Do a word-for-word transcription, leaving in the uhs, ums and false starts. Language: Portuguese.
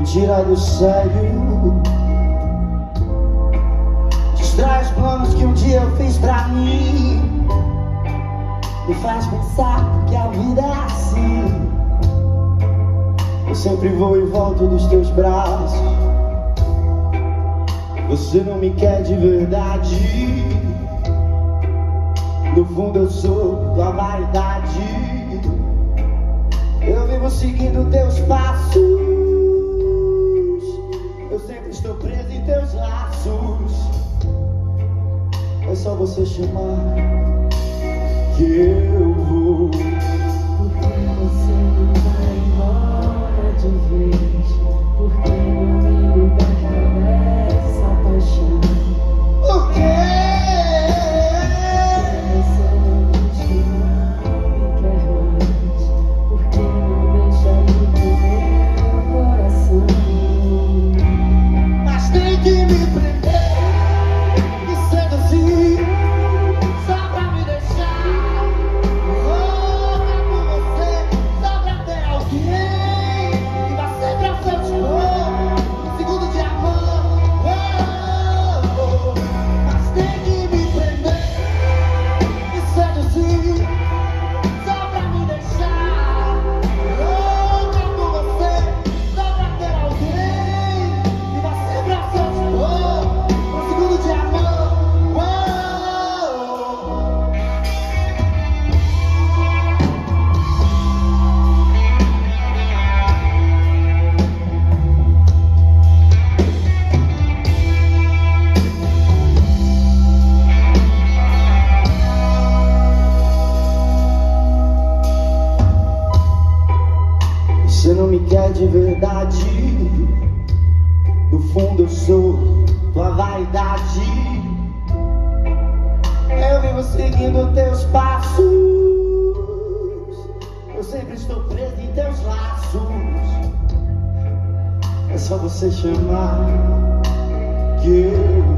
tira do sério, destrói os planos que um dia eu fiz pra mim, me faz pensar que a vida é assim. Eu sempre vou e volto dos teus braços, você não me quer de verdade. No fundo eu sou tua vaidade, eu vivo seguindo teus passos, eu sempre estou preso em teus laços. É só você chamar que eu vou. Porque você não vai embora de vez? Porque não me liberta dessa paixão? Por quê? Você não me quer de verdade, no fundo eu sou tua vaidade, eu vivo seguindo teus passos, eu sempre estou preso em teus laços. É só você chamar que eu